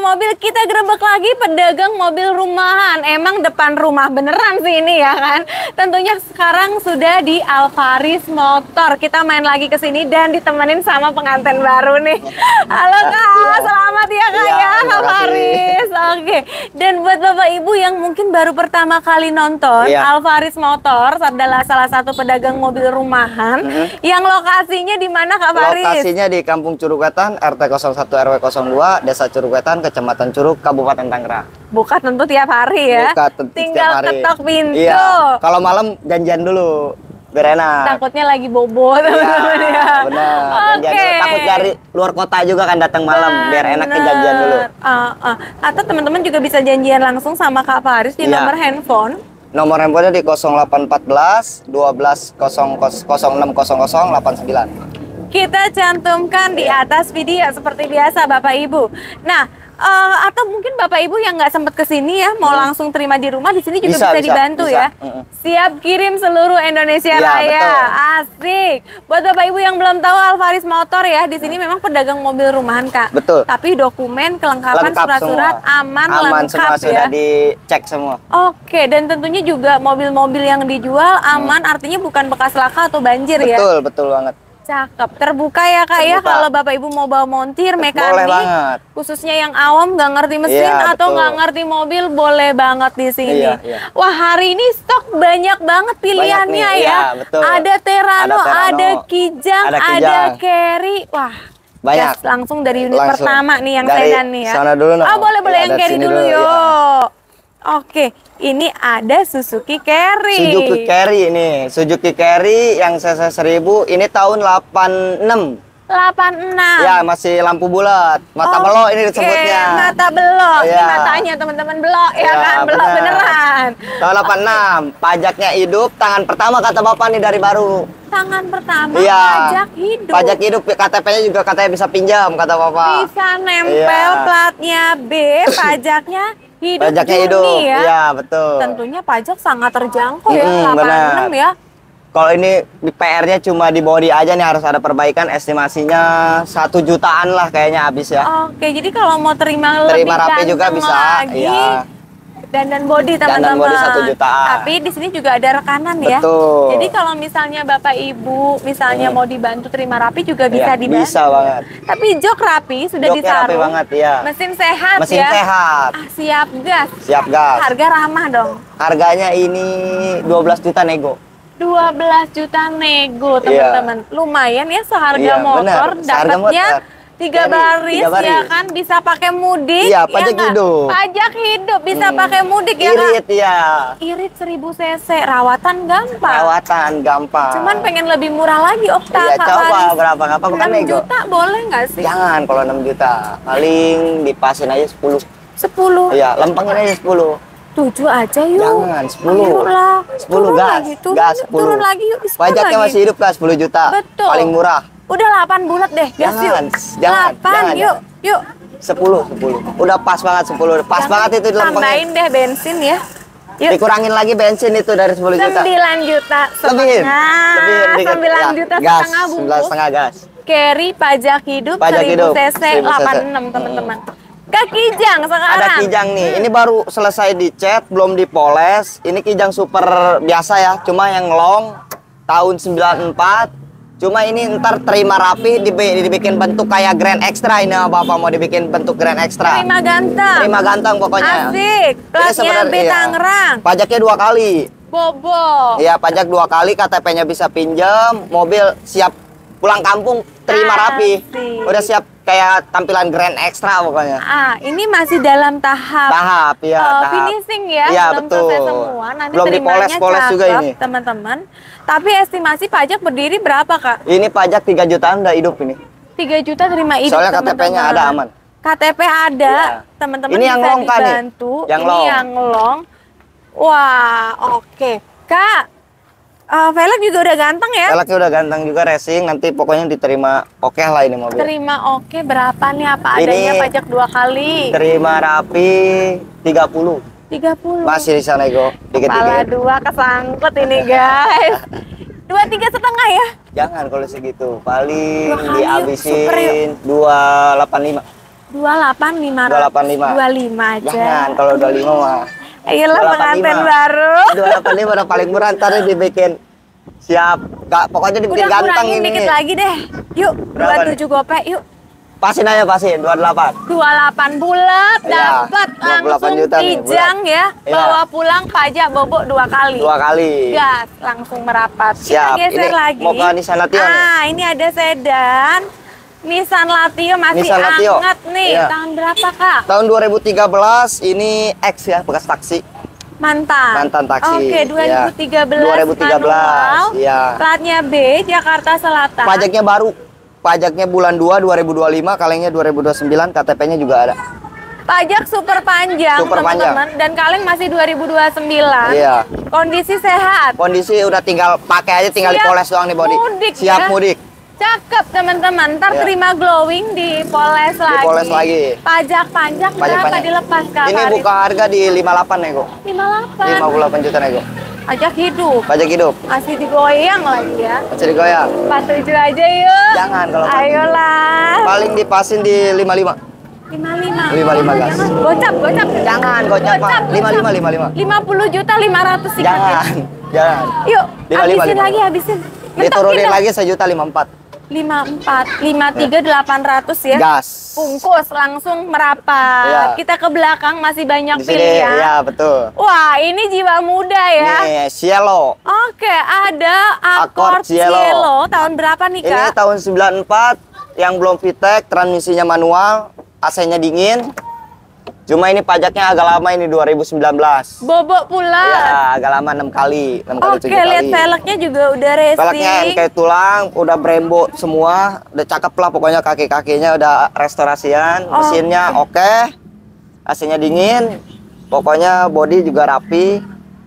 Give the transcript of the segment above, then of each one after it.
mobil, kita gerebek lagi pedagang mobil rumahan. Emang depan rumah beneran sih ini ya kan. Tentunya sekarang sudah di Alvaris Motor. Kita main lagi ke sini dan ditemenin sama pengantin baru nih. Halo Kak, selamat ya Kak ya, Alvaris. Oke. Dan buat Bapak Ibu yang mungkin baru pertama kali nonton, Alvaris Motor adalah salah satu pedagang mobil rumahan yang lokasinya di mana Kak Faris? Lokasinya di Kampung Curug Wetan, RT 01 RW 02, Desa Curug Wetan, Kecamatan Curug, Kabupaten Tangerang. Buka tentu tiap hari ya. Buka tentu tinggal tiap hari. Ketok pintu. Iya. Kalau malam janjian dulu, biar enak. Takutnya lagi bobo teman-teman ya. Benar. Oke. Takut dari luar kota juga kan datang malam, biar enak ke janjian dulu. Atau teman-teman juga bisa janjian langsung sama Kak Faris di nomor handphone. Nomor handphonenya di 0814 12 0600 89. Kita cantumkan di atas video seperti biasa Bapak Ibu. Nah, atau mungkin Bapak Ibu yang nggak sempat kesini ya, mau langsung terima di rumah, di sini juga bisa dibantu ya. Siap kirim seluruh Indonesia Raya. Betul. Asik. Buat Bapak Ibu yang belum tahu Alvaris Motor ya, di sini memang pedagang mobil rumahan Kak. Betul. Tapi dokumen, kelengkapan, surat-surat aman lengkap semua, ya. Sudah dicek semua. Oke, dan tentunya juga mobil-mobil yang dijual aman, artinya bukan bekas laka atau banjir ya. Betul, betul banget. Cakep, terbuka ya Kak ya, kalau Bapak Ibu mau bawa montir, mekanik, khususnya yang awam nggak ngerti mesin atau nggak ngerti mobil, boleh banget di sini. Wah, hari ini stok banyak banget pilihannya ya. Ada Terano, ada Kijang, ada Carry. Wah, banyak. Langsung dari unit pertama nih yang sedan nih ya. Sana dulu, boleh yang Carry dulu yuk. Oke, ini ada Suzuki Carry. Suzuki Carry ini, Suzuki Carry yang CC 1000 ini tahun 86. 86. Ya, masih lampu bulat. Mata belok ini disebutnya. Mata belok. Ini matanya teman-teman belok ya kan, belok beneran. Tahun 86. Pajaknya hidup, tangan pertama kata Bapak nih dari baru. Tangan pertama pajak hidup. Pajak hidup, KTP-nya juga katanya bisa pinjam kata Bapak. Bisa nempel platnya B, pajaknya hidup. Pajaknya hidup. Ya. Iya, betul. Tentunya pajak sangat terjangkau ya, 86 ya. Kalau ini PR-nya cuma di body aja nih, harus ada perbaikan, estimasinya 1 jutaan lah kayaknya habis ya. Oke, jadi kalau mau terima lebih rapi juga bisa lagi, dan body teman-teman. Dan body 1 jutaan. Tapi di sini juga ada rekanan ya. Betul. Jadi kalau misalnya Bapak Ibu misalnya mau dibantu terima rapi juga bisa dibantu. Bisa banget. Tapi jok rapi sudah Joknya ditaruh. rapi banget ya. Mesin sehat Mesin ya. sehat. Siap gas. Siap gas. Harga ramah dong. Harganya ini 12 juta nego. 12 juta nego teman-teman. Lumayan ya seharga motor dapatnya 3 baris ya kan, bisa pakai mudik. Iya, pajak hidup. Pajak hidup bisa pakai mudik ya kan. Irit ya. Irit 1000 cc, rawatan gampang. Rawatan gampang. Cuman pengen lebih murah lagi Okta. Iya, coba berapa? Nggak apa-apa kan 6 nego. juta boleh nggak sih? Jangan kalau 6 juta. Paling dipasin aja 10. 10? Iya, lempengin aja 10. 7 aja yuk. Jangan, 10. Ayolah. 10 gas. Gas 10. Turun lagi yuk. Pajaknya masih hidup gas 10 juta. Betul. Paling murah. Udah 8 bulat deh. Gas jangan, yuk. Jangan, 8 jangan, yuk. Yuk. 10. Udah pas banget 10. Pas banget itu lempengnya. Tambahin deh bensin ya. Yuk. Dikurangin lagi bensin itu dari 10 juta. 9 juta. Lebihin. 9 juta gas, setengah bungkus. 9,5 gas. Carry pajak hidup 1000 cc 86 teman-teman. Kak Kijang sekarang. Ada Kijang nih. Ini baru selesai dicat, belum dipoles. Ini Kijang super biasa ya, cuma yang long tahun 94. Cuma ini ntar terima rapi, dibikin bentuk kayak Grand Extra. Ini Bapak mau dibikin bentuk Grand Extra. Terima ganteng. Terima ganteng pokoknya. Asik. Platnya B Tangerang. Pajaknya 2 kali. Bobo. Iya, pajak 2 kali, KTP-nya bisa pinjam, mobil siap pulang kampung, terima rapi. Udah siap kayak tampilan Grand Extra pokoknya. Ini masih dalam tahap tahap. finishing ya, iya, belum betul. selesai semua. Nanti belum dipoles-poles juga ini, teman-teman. Tapi estimasi pajak berdiri berapa Kak? Ini pajak 3 jutaan udah hidup ini. 3 juta terima hidup. Soalnya KTP-nya ada aman. KTP ada, teman-teman. Ini yang long kan nih? Yang long. Wah, oke. Kak, velg juga udah ganteng ya? Velgnya udah ganteng juga, racing. Nanti pokoknya diterima oke lah ini mobil. Terima oke, berapa nih apa adanya pajak 2 kali? Terima rapi 30. 30. Masih bisa nego. Kepala 2 kesangkut ini guys. 23,5 ya? Jangan kalau segitu. Paling dihabisin 285. 28.500. 25 aja. Jangan, kalau 25 mah. Ayolah pengantin baru. 285 udah paling murah, ntar dibikin siap. Gak, pokoknya dibikin Udah ganteng kurangin ini. dikit lagi deh. Yuk, Berapa 27 gope yuk. Pasin aja, pasin 28. 28 bulat Iya, dapat 28 langsung juta nih, kijang ya. Iya. Bawa pulang pajak bobok 2 kali. 2 kali. Gas langsung merapat. Siap. Kita geser Ini lagi. mau ke Nissan Latio nih. Ini ada sedan. Nissan Latio masih Nissan Latio. hangat nih. Iya. Tahun berapa, Kak? Tahun 2013, ini X ya, bekas taksi. Mantan taksi. Oke, 2013. 2013, manual. iya. Platnya B, Jakarta Selatan. Pajaknya baru. Pajaknya bulan 2 2025, kalengnya 2029, KTP-nya juga ada. Pajak super panjang, Super teman-teman. Dan kaleng masih 2029. Iya. Kondisi sehat. Kondisi udah tinggal pakai aja, tinggal Siap dipoles doang nih body. mudik Siap ya. mudik. Cakep teman-teman. Ntar Iya. terima glowing dipoles lagi. Dipoles lagi. Pajak berapa dilepas Kak? Ini Farid? buka harga di 58 nego. 58. 58 juta nego. Pajak hidup. Pajak hidup. Masih digoyang lagi ya. Masih digoyang. 47 aja yuk. Jangan kalau Ayolah. paling dipasin di 55. 55. 55 gas. Gocap. Jangan gocap, Pak. 55. 50 juta 500 sikat ya. Jangan. Jangan. Yuk, 55. habisin. Diturunin lagi 1.54 juta. 54, 53, 800 ya. Gas. Bungkus langsung Iya. merapat. Kita ke belakang masih banyak Di sini, pilihan. ya betul. Wah, ini jiwa muda ya. Nih, Cielo. Oke, ada Accord Accord Cielo. Cielo. Tahun berapa nih, Ini Kak? tahun 94, yang belum VTEC, transmisinya manual, AC-nya dingin. Cuma ini pajaknya agak lama, ini 2019. Bobok pula. Ya, agak lama 6 kali, 6 kali 7 Oke, kali. lihat velgnya juga udah Velgnya racing. kayak tulang, udah Brembo semua, udah cakep lah pokoknya, kaki-kakinya udah restorasian, mesinnya oke, AC-nya dingin, pokoknya body juga rapi,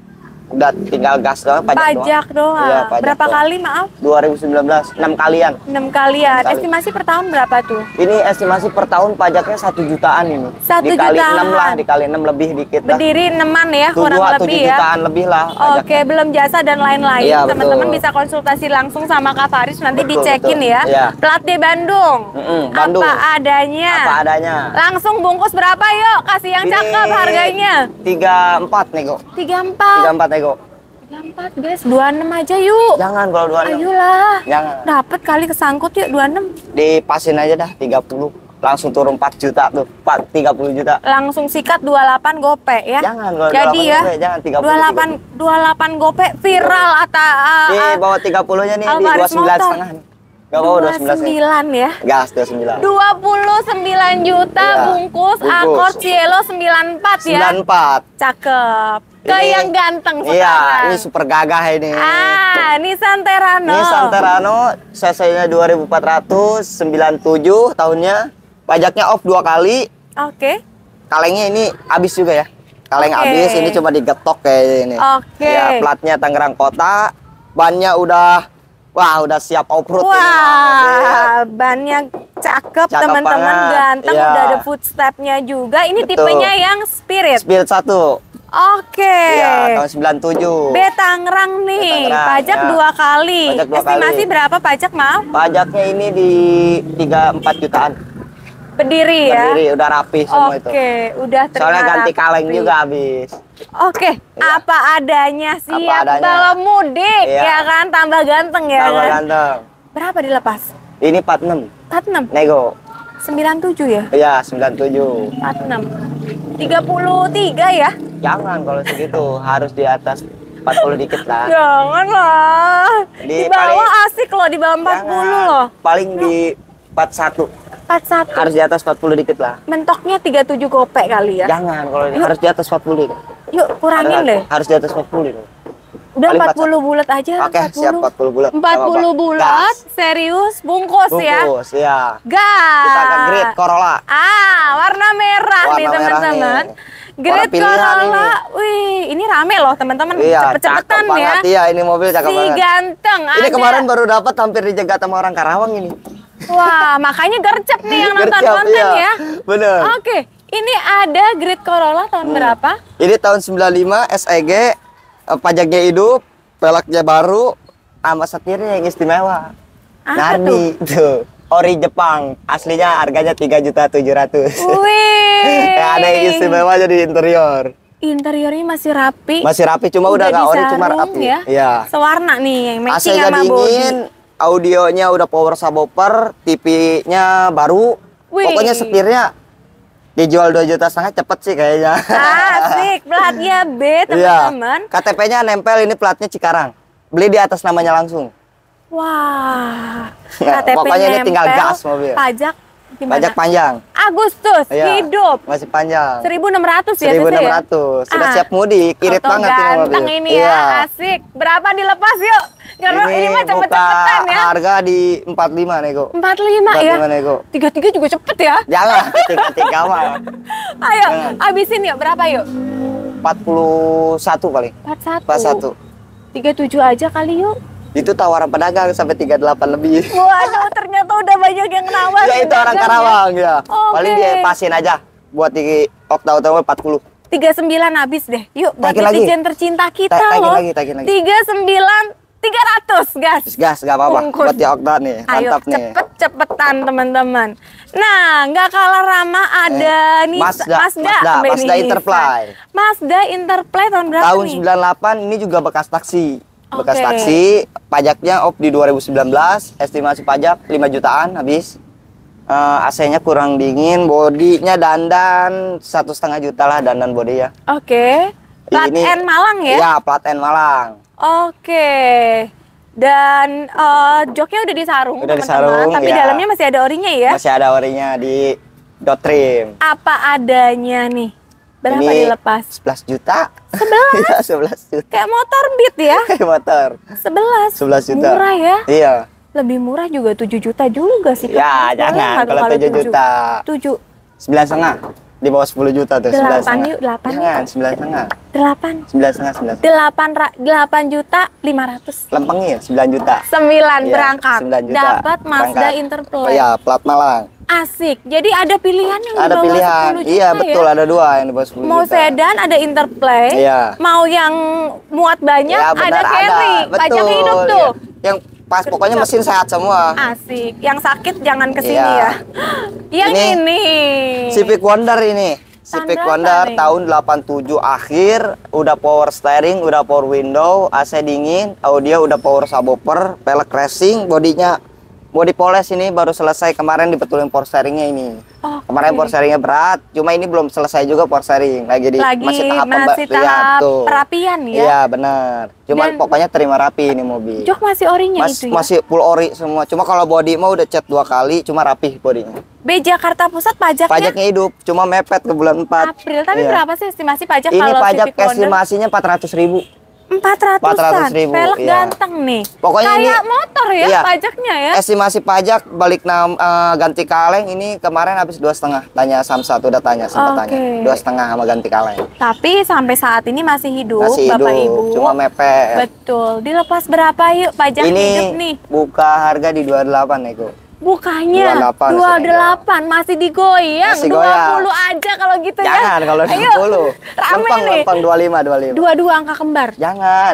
udah tinggal gas doang, Pajak doang. Iya, pajak Berapa doang. kali, maaf? 2019, 6 kalian. 6 kalian. Kali. Estimasi per tahun berapa tuh? Ini estimasi per tahun pajaknya 1 jutaan ini. 1 dikali jutaan. 6 lah, dikali 6 lebih dikit lah. Berdiri 6-an ya, kurang 7 lebih ya. jutaan lebih lah Oke, pajaknya. belum jasa dan lain-lain. Iya, Teman-teman betul. bisa konsultasi langsung sama Kak Faris, nanti Betul, dicekin betul. ya. Iya. Plat D Bandung. Bandung. Apa adanya. Apa adanya. Langsung bungkus berapa yuk? Kasih yang Ini cakep harganya. 34 nego. 34. 34 nego. 34 guys, 26 aja yuk. Jangan kalau 26. Ayolah. Jangan. Dapat kali kesangkut yuk 26. Dipasin aja dah 30. Langsung turun 4 juta tuh. 30 juta. Langsung sikat 28 gope ya. Jangan kalau Jadi 28 ya. gope, jangan 30. 28 gope viral Di bawah 30-nya nih di Alfaris 29 Motor. setengah. Enggak bawa 29 nih. 29 ya. Gas 29. 29 juta Iya, bungkus bungkus. Accord Cielo 94 ya. 94. Cakep. Ke Ini- yang ganteng Iya, sekarang. ini super gagah ini. Nissan Terrano. Ini Santerano, cc-nya 2497 tahunnya. Pajaknya off 2 kali. Oke. Kalengnya ini habis juga ya. Kaleng Oke. habis, ini cuma digetok kayak ini. Oke. Ya, platnya Tangerang Kota. Bannya udah udah siap off-road ini, Mas. Iya. Wah, bannya cakep, Cakep teman-teman, banget. ganteng, Iya. udah ada footstep-nya juga. Ini Betul. tipenya yang Spirit. Spirit 1. Oke. Iya, tahun 97. B Tangerang nih, Tangerang, pajak ya. 2 kali. Pajak 2 Estimasi kali. berapa pajak, maaf? Pajaknya ini di 34 jutaan. Berdiri ya. Berdiri, udah rapi semua itu. Oke, udah terima Soalnya ganti rapi. kaleng juga habis. Oke, Iya. apa adanya siap adanya. bawa mudik Iya. ya kan, tambah ganteng ya Tambah kan. ganteng. Berapa dilepas? Ini 46. 46, Nego. 97 ya? Iya, 97. 46. 33 ya? Jangan kalau segitu, harus di atas 40 dikit lah. Jangan lah. Di Di bawah paling- asik loh, di bawah 40 Jangan. loh. Paling di 41. 41. Harus di atas 40 dikit lah. Mentoknya 37 gopek kali ya. Jangan kalau harus di atas 40. Yuk kurangin deh. Harus di atas 40. Udah paling 40 bulat aja. Oke, siap 40 bulat. 40 bulat, Gas. serius, bungkus ya. Bungkus, ya. Gas. Kita ke Grid Corolla. Warna merah nih Warna merah teman-teman. nih. Grid Warna pilihan Corolla. Wih, ini rame loh teman-teman. Iya, Cepet-cepetan cakep ya. banget. Iya, ini mobil cakep Si banget. ganteng. Ini ada. kemarin baru dapat, hampir dijegat sama orang Karawang ini. Wah, makanya gercep nih yang nonton Gercep, konten iya. ya. Bener. Oke, ini ada Grid Corolla tahun berapa? Ini tahun 95 SEG, pajaknya hidup, peleknya baru, sama setirnya yang istimewa. Apa Nardi tuh. ori Jepang. Aslinya harganya 3.700.000. Wih. Ya, ada yang istimewa jadi interior. Interiornya masih rapi. Masih rapi, cuma udah nggak ori, cuma disarung rapi. ya. Iya. Sewarna nih, yang matching AC-nya sama dingin, body. audionya udah power subwoofer, TV-nya baru. Wih. Pokoknya setirnya dijual 2,5 juta cepet sih kayaknya. Asik, platnya B teman-teman. Iya. KTP-nya nempel, ini platnya Cikarang. Beli di atas namanya langsung. Wah, Ya, KTP pokoknya ini tinggal nempel, gas mobil. Pajak gimana? Pajak panjang. Agustus, Iya, hidup. masih panjang. 1.600 ya, 1.600. Sudah Ah. siap mudik, irit Foto banget ini ganteng mobil. ini Iya. ya, asik. Berapa dilepas yuk? Karena ini mah buka cepet-cepetan ya. harga di 45 nego. 45 ya. 45 nego. 33 juga cepet ya. Jangan, tiga mah. Ayo, Jangan. habisin yuk. Berapa yuk? 41 paling. 41. 41. 37 aja kali yuk. Itu tawaran pedagang sampai 38 lebih. Waduh, ternyata udah banyak yang nawar. Ya itu orang Karawang ya. Oke. Paling dia pasin aja buat di Okta 40. 39 habis deh. Yuk, buat Tagih lagi. netizen tercinta kita Tagih loh. lagi, tagih lagi. 39 300, gas. Gas, gak apa-apa. Bungkus. Buat di Okta nih, Ayo mantap nih. cepet-cepetan teman-teman. Nah, nggak kalah ramah ada nih Mazda Nissan. Interplay. Mazda Interplay tahun berapa Tahun nih? 98 ini juga bekas taksi. Bekas Oke. taksi, pajaknya op di 2019, estimasi pajak 5 jutaan habis. AC-nya kurang dingin, bodinya dandan 1,5 juta lah dandan body ya. Oke. Plat Ini- N Malang ya? Iya, plat N Malang. Oke. Dan joknya udah disarung, Udah teman-teman. disarung, Tapi ya. dalamnya masih ada orinya ya? Masih ada orinya di dot trim. Apa adanya nih? Berapa Ini dilepas? 11 juta. 11? Iya, 11 juta. Kayak motor Beat ya? Motor. 11. 11 juta. Murah ya? Iya. Lebih murah juga 7 juta juga sih. Ya, Kak. jangan. Boleh Kalau 7 juta. 7. 9,5. Di bawah 10 juta tuh. 8 9,5. yuk, 8 yuk. Jangan, 9,5. 8. 9,5. 8 juta 500. Lempengin 9 juta. 9 Iya, berangkat. 9 juta. Dapat Mazda Berangkat. Interplay. Oh iya, plat Malang. Asik. Jadi ada pilihan yang di Ada bawah pilihan. 10 juta Iya, betul. ya? Ada dua yang di bawah 10 Mau juta. sedan ada Interplay. Iya. Mau yang muat banyak Ya, ada benar, carry. Betul. Pajak hidup tuh. Iya. Yang pas pokoknya mesin sehat semua. Asik. Yang sakit jangan kesini Iya. ya. Yang ini. Civic Wonder ini. Tahun Civic berapa Wonder nih? tahun 87 akhir, udah power steering, udah power window, AC dingin, audio udah power subwoofer, pelek racing, bodinya body polish ini baru selesai kemarin dibetulin power steeringnya ini. Oke. Kemarin power steeringnya berat, cuma ini belum selesai juga power steering, masih tahap tahap tuh. perapian ya. Iya benar. Cuman Dan- pokoknya terima rapi ini mobil. Jok masih orinya itu ya. Masih full ori semua. Cuma kalau body mah udah cat 2 kali, cuma rapih bodinya. B Jakarta Pusat pajaknya Pajaknya hidup, cuma mepet ke bulan 4. April. Tapi Iya. berapa sih estimasi pajak Ini kalau pajak Civic Wonder? estimasinya 400.000. 400-an. 400.000, Pelek iya. ganteng nih. Pokoknya kayak ini- motor ya iya. pajaknya ya. Estimasi pajak balik ganti kaleng ini kemarin habis 2,5. Tanya Samsat udah tanya sempat Oke. tanya. 2,5 sama ganti kaleng. Tapi sampai saat ini masih hidup, Masih Bapak hidup, Ibu. cuma mepet. Betul. Dilepas berapa yuk pajak Ini hidup nih? buka harga di 28 Nego. Bukannya 28 28 masih digoyang. Masih 20 goyang. aja kalau gitu ya. Jangan kalau Ayo, 20. Rame nih. Lempeng 25. 22 angka kembar. Jangan,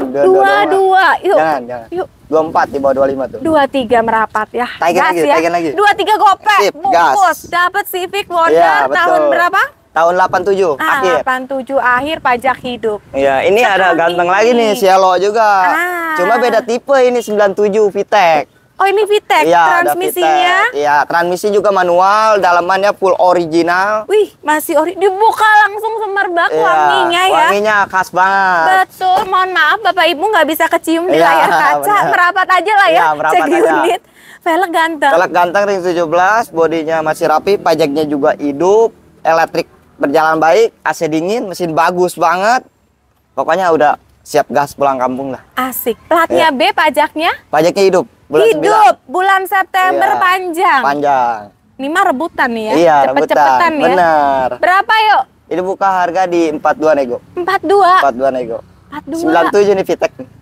22. Yuk. Jangan. Yuk. 24 di bawah 25 tuh. 23 merapat ya. Tagih Gas lagi, ya. tagih lagi. 23 gopek. Sip, Bungkus. gas. Dapat Civic Wonder Iya, betul. tahun berapa? Tahun 87 akhir. 87 akhir pajak hidup. Iya, ini ada Sekarang ganteng ini. lagi nih, Cielo juga. Ah. Cuma beda tipe ini 97 VTEC. Oh ini VTEC Iya, ada transmisinya. VTEC. Iya, transmisi juga manual, dalamannya full original. Wih, masih ori. Dibuka langsung semerbak Iya, wanginya ya. Wanginya khas banget. Betul, mohon maaf Bapak Ibu nggak bisa kecium di Iya, layar kaca. benar. Merapat aja lah ya, Iya, merapat cek aja. unit. Velg ganteng. Velg ganteng ring 17, bodinya masih rapi, pajaknya juga hidup, elektrik berjalan baik, AC dingin, mesin bagus banget. Pokoknya udah siap gas pulang kampung lah. Asik. Platnya Iya. B, pajaknya Pajaknya hidup. Bulan hidup. Bulan September Iya. panjang. Panjang. Ini mah rebutan nih ya. Iya, Cepet-cepetan ya. Bener. Berapa yuk? Ini buka harga di 42 nego. 42. 42 nego. 42. 97 nih VTEC nih.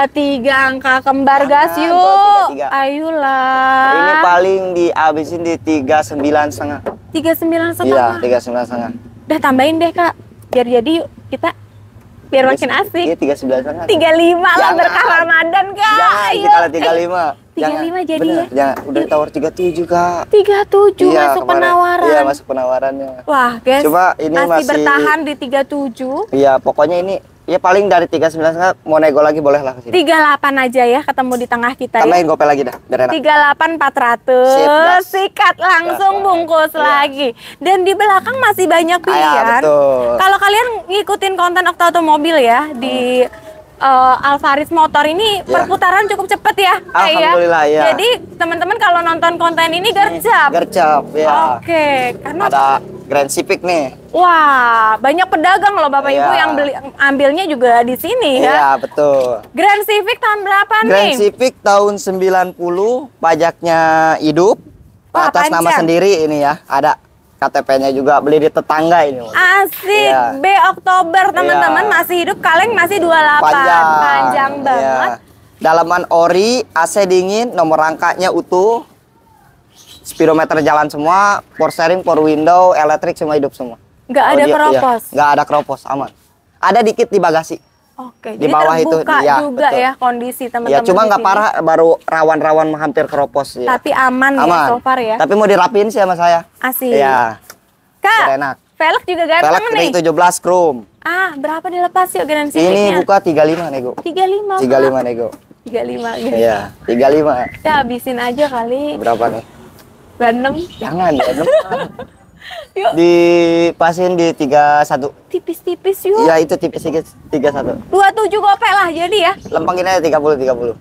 33 angka kembar gas Jangan, yuk. kalau 33. Ayolah. Ini paling dihabisin di 39,5. 39,5. Iya, 39,5. Udah tambahin deh Kak. Biar jadi yuk kita. Biar makin asik. Iya, 39,5. 35 lah Jangan. berkah Ramadan, Kak. Jangan, Ayo. kita lihat 35. 35 jadi bener, ya? Jangan, udah tawar 37, Kak. 37 Iya, masuk kemarin. penawaran. Iya, masuk penawarannya. Wah, guys. Cuma ini masih bertahan di 37. Iya, pokoknya ini ya paling dari 39 mau nego lagi boleh lah ke sini. 38 aja ya ketemu di tengah kita ya. Tambahin gopay lagi dah, biar enak. 38.400. Sip, gas. Sikat langsung Gas, bungkus iya. lagi. Dan di belakang masih banyak Ah, ya, pilihan. betul. Kalau kalian ngikutin konten Okta Otomobil ya di Alvaris Motor ini Iya. perputaran cukup cepet ya. Alhamdulillah, ya. Jadi teman-teman kalau nonton konten ini gercep. Gercep, ya. Oke, karena Ada Grand Civic nih. wah, banyak pedagang loh Bapak Ibu Iya. yang ambilnya juga di sini ya. Iya, betul. Grand Civic tahun berapa Grand nih? Civic tahun 90, pajaknya hidup. Wah, Atas nama panjang. sendiri ini ya, ada KTP-nya juga, beli di tetangga ini. Asik, Iya. B Oktober teman-teman, Iya. masih hidup, kaleng masih 28. Panjang banget. Iya. Dalaman ori, AC dingin, nomor rangkanya utuh. Speedometer jalan semua, power steering, power window, elektrik semua hidup semua. Nggak ada Audio, keropos. iya. Nggak ada keropos, aman. Ada dikit di bagasi. Oke, Di jadi bawah itu, terbuka iya, juga betul. ya kondisi teman-teman. Ya cuma di nggak sini. parah, baru rawan-rawan hampir keropos. Ya. Tapi aman, ya Aman. so far ya. Tapi mau dirapiin sih sama saya. Asik. Iya. Kak, biar enak. velg juga ganteng Velg nih. ring 17 chrome. Ah, berapa dilepas yuk Grand Ini Civicnya? buka 35 nego. 35. 35 nego. 35 gitu. Iya, 35. Ya habisin aja kali. Berapa nih? 26. Jangan, jangan. Yuk, Dipasin di 31. tipis-tipis yuk. Iya, itu tipis 31. 27 gopek lah jadi ya. Lempengin aja 30.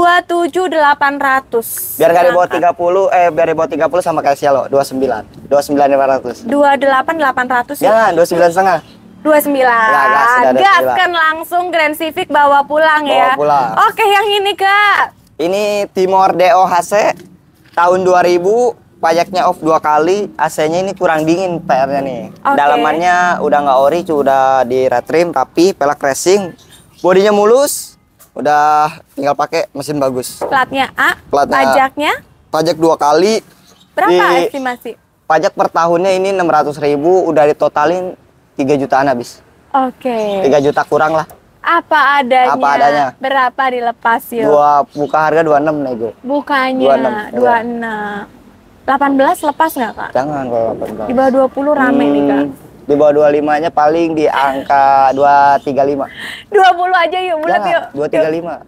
27.800. Biar gak dibawa 30, biar dibawa 30 sama kayak Cielo, 29. 29.500. 28.800 ya. Jangan, 29,5. 29. gas, udah 29. Gaskan langsung Grand Civic bawa pulang ya. Bawa pulang. Oke, yang ini Kak. Ini Timor DOHC tahun 2000, pajaknya off 2 kali, AC-nya ini kurang dingin PR-nya nih. Oke. Dalamannya udah nggak ori, udah di red trim, tapi pelek racing, bodinya mulus, udah tinggal pakai mesin bagus. Platnya A. Platnya A. Pajaknya Pajak 2 kali. berapa Di- estimasi? Pajak per tahunnya ini 600.000, udah ditotalin 3 jutaan habis. Oke. 3 juta kurang lah. Apa adanya? Apa adanya. Berapa dilepas yuk? Buka harga 26 nego. Bukannya 26, 26. 18 lepas nggak Kak? Jangan kalau 18. Di bawah 20 rame nih Kak. Di bawah 25-nya paling di angka 235. 20 aja yuk, bulat Jangan, yuk. 235.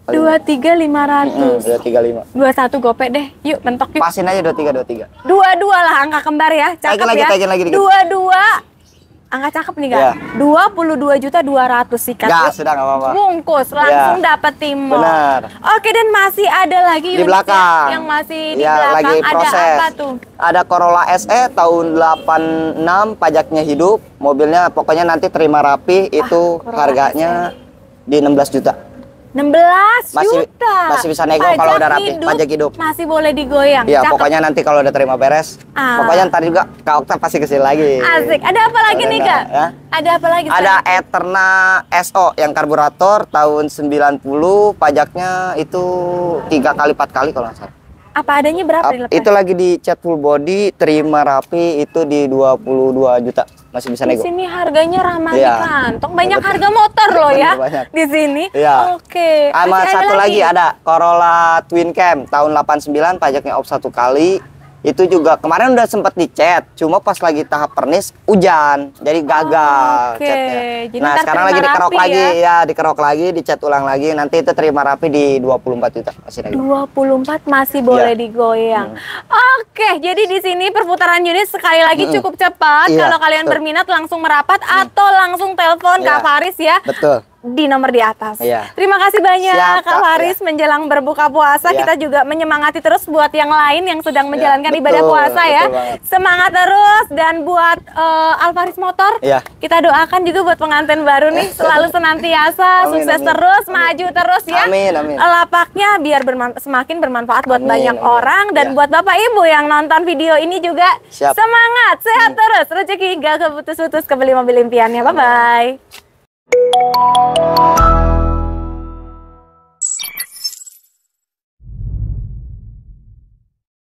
23.500. 235. 21 gopek deh. Yuk, mentok yuk. Pasin aja 23. 22 lah angka kembar ya. Cakep Taikin ya. lagi dikit. 22. Angka cakep nih Kak. Iya. 22.200.000 sikat. Gas, Yuk. sudah nggak apa-apa. Bungkus langsung Iya. dapat Timor. Benar. Oke, dan masih ada lagi Di unit belakang. yang masih di Ya, belakang. lagi Ada proses. apa tuh? Ada Corolla SE tahun 86, pajaknya hidup. Mobilnya pokoknya nanti terima rapi, itu Corolla harganya di 16 juta. 16 Masih- juta. masih bisa nego kalau udah rapi, pajak hidup. Masih boleh digoyang. Iya, Cakep. pokoknya nanti kalau udah terima beres, Ah. pokoknya ntar juga Kak Okta pasti kesini lagi. Asik. Ada apa lagi Kalau nih udah, Kak? ya. Ada apa lagi? Ada selain- Eterna SO yang karburator tahun 90, pajaknya itu 3 kali 4 kali kalau nggak salah. Apa adanya berapa dilepas? Itu lagi di cat full body, terima rapi itu di 22 juta. Masih bisa Di nego. sini harganya ramah di Iya. kantong. Banyak Betul. harga motor loh ya Banyak. di sini. Iya. Oke. Sama Masih satu lagi ada Corolla Twin Cam tahun 89, pajaknya off 1 kali. Itu juga kemarin udah sempet dicat, cuma pas lagi tahap pernis hujan, jadi gagal Oke, catnya. jadi Nah ntar sekarang terima lagi dikerok rapi lagi, ya dikerok lagi, dicat ulang lagi, nanti itu terima rapi di 24 juta masih nego. 24 masih boleh Iya. digoyang. Oke, jadi di sini perputaran unit sekali lagi cukup cepat. Iya, Kalau kalian betul. berminat langsung merapat atau langsung telepon Kak Iya. Faris ya. Betul. Di nomor di atas. Iya. Terima kasih banyak Siap, Kak Kak. Faris menjelang berbuka puasa. Iya. Kita juga menyemangati terus buat yang lain yang sedang menjalankan betul, ibadah puasa ya. betul banget. Semangat terus, dan buat Alvaris Motor, Iya. kita doakan juga buat pengantin baru nih selalu senantiasa Amin, sukses amin. terus, Amin. maju terus ya. Amin, amin. Lapaknya biar semakin bermanfaat buat Amin, banyak amin. orang, dan Iya. buat Bapak Ibu yang nonton video ini juga Siap. semangat, sehat terus, rezeki gak keputus-putus, kebeli mobil impiannya. Bye bye.